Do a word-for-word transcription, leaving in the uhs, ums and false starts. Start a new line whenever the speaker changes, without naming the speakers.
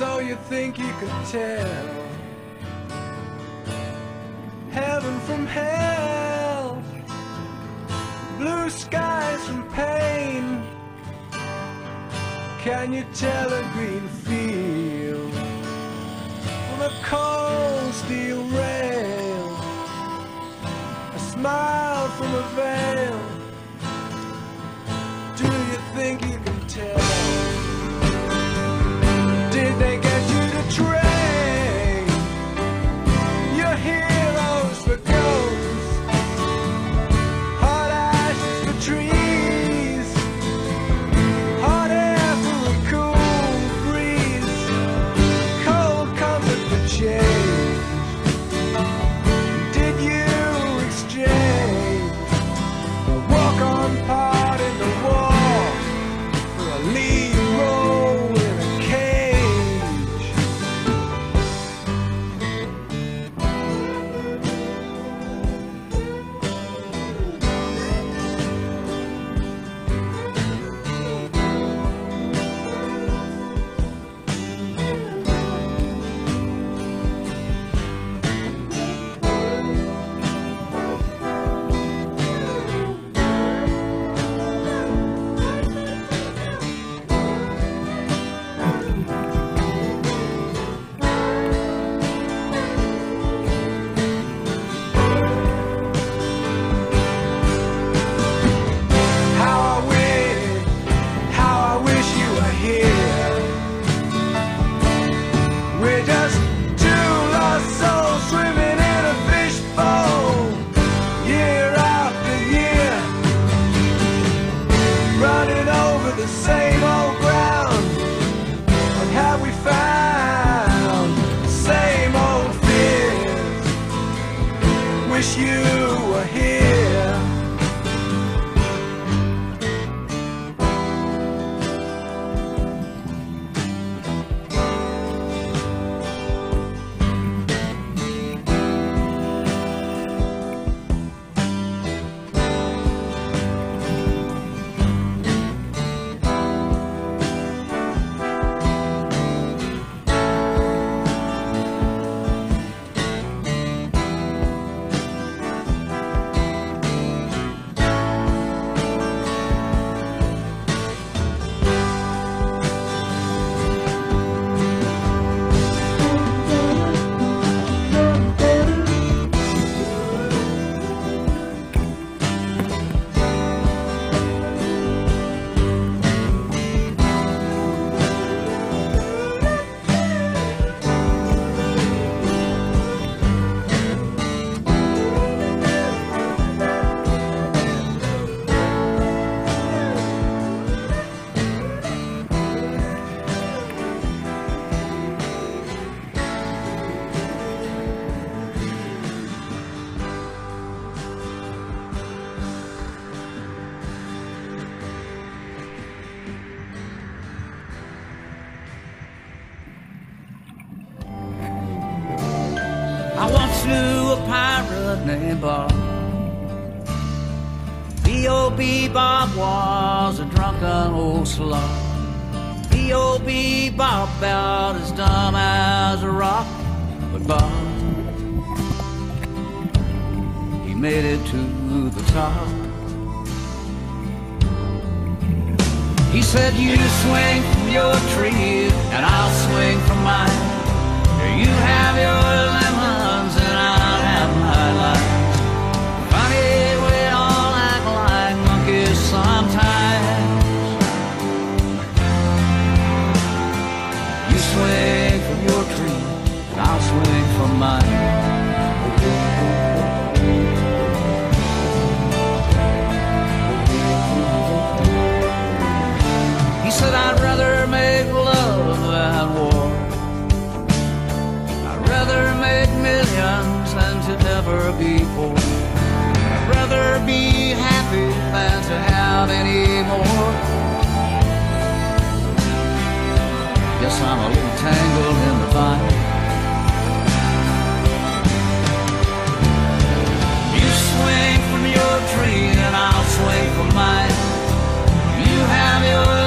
So you think you could tell heaven from hell, blue skies from pain? Can you tell a green field from a cold steel rail, a smile from a veil? Do you think you can tell? Did they get you to train your heroes for ghosts, hot ashes for trees, hot air for a cool breeze, cold comfort for change? Did you exchange the walk-on part in the wall for a lead role in a cage? We're just two lost souls swimming in a fishbowl, year after year, running over the same old ground. What have we found? Same old fears. Wish you were here.
I once knew a pirate named Bob. B O B Bob was a drunken old slob. B O B Bob about as dumb as a rock. But Bob, he made it to the top. He said, you swing from your tree and I'll swing from mine. You have your lemons and I'll have my limes. Funny, we all act like monkeys sometimes. You swing from your tree and I'll swing from mine. He said, I'd rather make love than war. I'd rather make millions than to ever be poor. I'd rather be happy than to have any more. Guess I'm a little tangled in the vine. You swing from your tree and I'll swing from mine. You have your